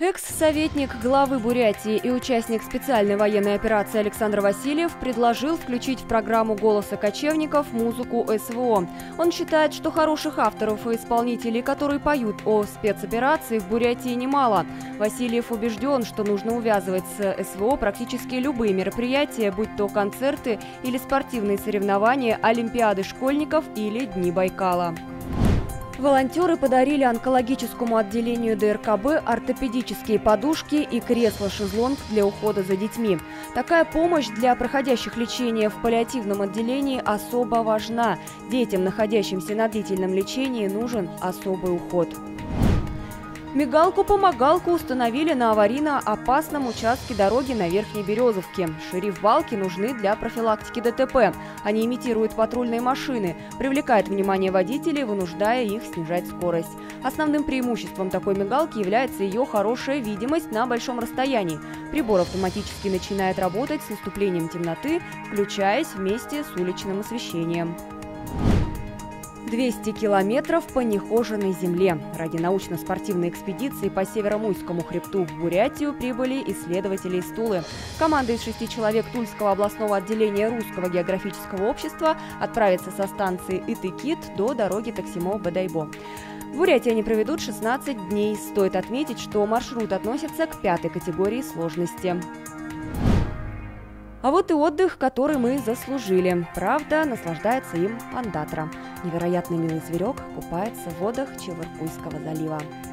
Экс-советник главы Бурятии и участник специальной военной операции Александр Васильев предложил включить в программу «Голоса кочевников» музыку СВО. Он считает, что хороших авторов и исполнителей, которые поют о спецоперации, в Бурятии немало. Васильев убежден, что нужно увязывать с СВО практически любые мероприятия, будь то концерты или спортивные соревнования, олимпиады школьников или Дни Байкала. Волонтеры подарили онкологическому отделению ДРКБ ортопедические подушки и кресло-шезлонг для ухода за детьми. Такая помощь для проходящих лечение в паллиативном отделении особо важна. Детям, находящимся на длительном лечении, нужен особый уход. Мигалку-помогалку установили на аварийно-опасном участке дороги на Верхней Березовке. Шериф-балки нужны для профилактики ДТП. Они имитируют патрульные машины, привлекают внимание водителей, вынуждая их снижать скорость. Основным преимуществом такой мигалки является ее хорошая видимость на большом расстоянии. Прибор автоматически начинает работать с наступлением темноты, включаясь вместе с уличным освещением. 200 километров по нехоженной земле. Ради научно-спортивной экспедиции по Северомуйскому хребту в Бурятию прибыли исследователи из Тулы. Команда из 6 человек Тульского областного отделения Русского географического общества отправится со станции Итыкит до дороги Таксимо-Бодайбо. В Бурятии они проведут 16 дней. Стоит отметить, что маршрут относится к 5-й категории сложности. А вот и отдых, который мы заслужили. Правда, наслаждается им Ондатра. Невероятно милый зверек купается в водах Чебаркульского залива.